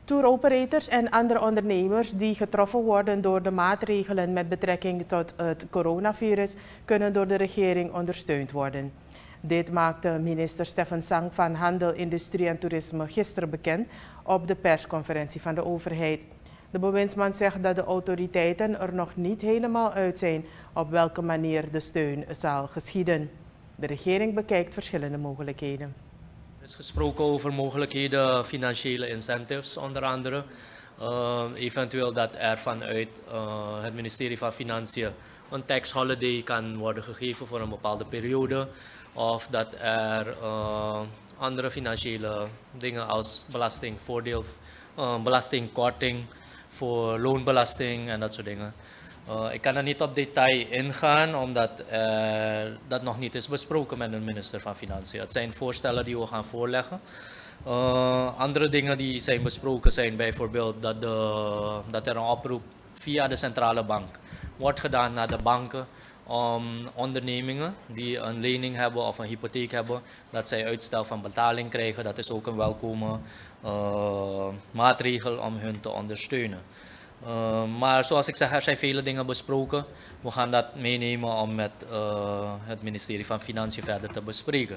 Tour operators en andere ondernemers die getroffen worden door de maatregelen met betrekking tot het coronavirus kunnen door de regering ondersteund worden. Dit maakte minister Stefan Sang van Handel, Industrie en Toerisme gisteren bekend op de persconferentie van de overheid. De bewindsman zegt dat de autoriteiten er nog niet helemaal uit zijn op welke manier de steun zal geschieden. De regering bekijkt verschillende mogelijkheden. Er is gesproken over mogelijkheden, financiële incentives onder andere. Eventueel dat er vanuit het ministerie van Financiën een tax holiday kan worden gegeven voor een bepaalde periode. Of dat er andere financiële dingen als belastingvoordeel, belastingkorting voor loonbelasting en dat soort dingen. Ik kan er niet op detail ingaan, omdat dat nog niet is besproken met de minister van Financiën. Het zijn voorstellen die we gaan voorleggen. Andere dingen die zijn besproken zijn bijvoorbeeld dat er een oproep via de centrale bank wordt gedaan naar de banken om ondernemingen die een lening hebben of een hypotheek hebben, dat zij uitstel van betaling krijgen. Dat is ook een welkome maatregel om hun te ondersteunen. Maar zoals ik zeg, er zijn vele dingen besproken. We gaan dat meenemen om met het ministerie van Financiën verder te bespreken.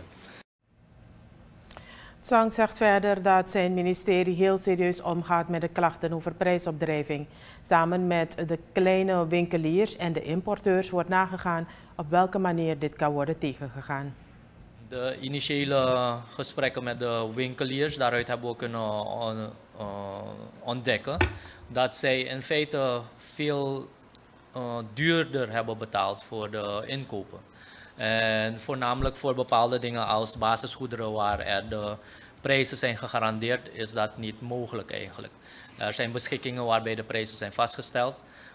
Sang zegt verder dat zijn ministerie heel serieus omgaat met de klachten over prijsopdrijving. Samen met de kleine winkeliers en de importeurs wordt nagegaan op welke manier dit kan worden tegengegaan. De initiële gesprekken met de winkeliers, daaruit hebben we kunnen ontdekken dat zij in feite veel duurder hebben betaald voor de inkopen. En voornamelijk voor bepaalde dingen als basisgoederen waar er de prijzen zijn gegarandeerd, is dat niet mogelijk eigenlijk. Er zijn beschikkingen waarbij de prijzen zijn vastgesteld.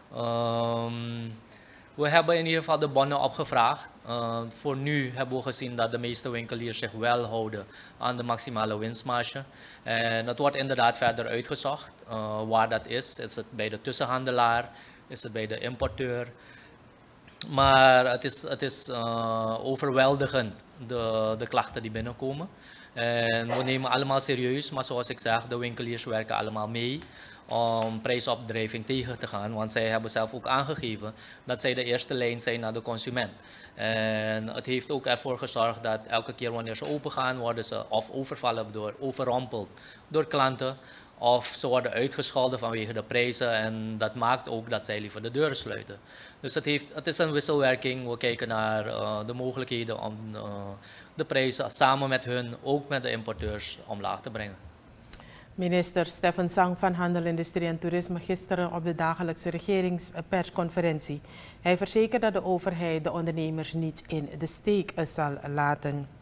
We hebben in ieder geval de bonnen opgevraagd. Voor nu hebben we gezien dat de meeste winkeliers zich wel houden aan de maximale winstmarge. En dat wordt inderdaad verder uitgezocht. Waar dat is het bij de tussenhandelaar, is het bij de importeur. Maar het is overweldigend, de klachten die binnenkomen. En we nemen allemaal serieus, maar zoals ik zeg, de winkeliers werken allemaal mee om prijsopdrijving tegen te gaan. Want zij hebben zelf ook aangegeven dat zij de eerste lijn zijn naar de consument. En het heeft ook ervoor gezorgd dat elke keer wanneer ze open gaan, worden ze of overrompeld door klanten. Of ze worden uitgescholden vanwege de prijzen en dat maakt ook dat zij liever de deuren sluiten. Dus het is een wisselwerking. We kijken naar de mogelijkheden om de prijzen samen met hun, ook met de importeurs, omlaag te brengen. Minister Stefan Sang van Handel, Industrie en Toerisme gisteren op de dagelijkse regeringspersconferentie. Hij verzekert dat de overheid de ondernemers niet in de steek zal laten.